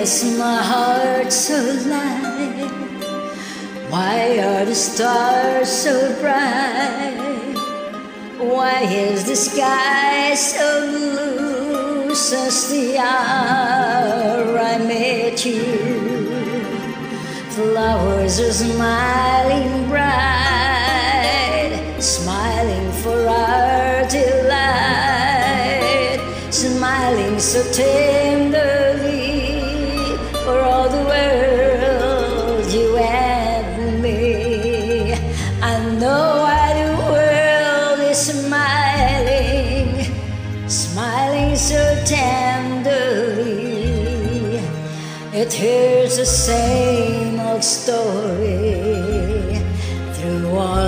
is my heart so light? Why are the stars so bright? Why is the sky so blue since the hour I met you? Flowers are smiling bright, smiling for our delight, smiling so tenderly for all the world, you and me. I know why the world is smiling, smiling so tenderly. It hears the same old story through all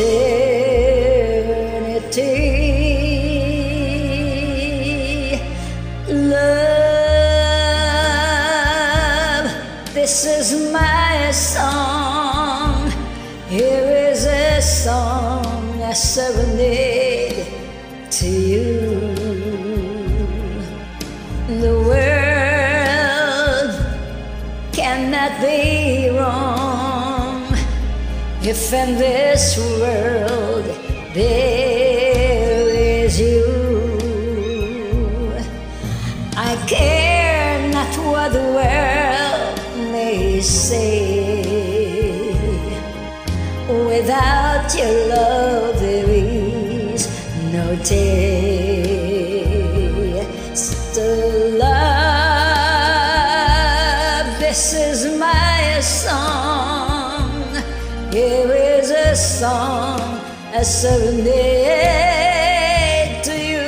eternity. Love, this is my song. Here is a song I serenade to you. The world cannot be wrong if in this world there is you. I care not what the world may say. Without your love there is no taste of love. This is my song. Here is a song I serenade to you.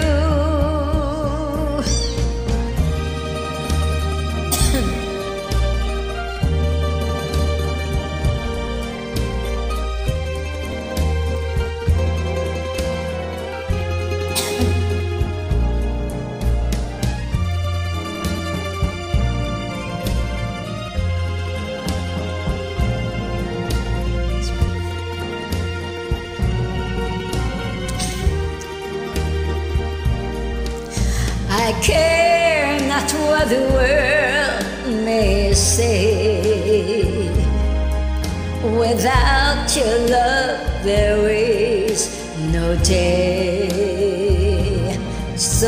I care not what the world may say. Without your love there is no day. So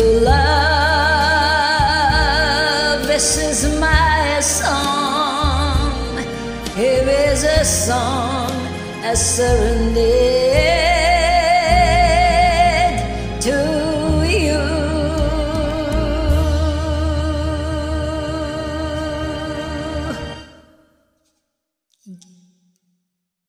love, this is my song. Here is a song I serenade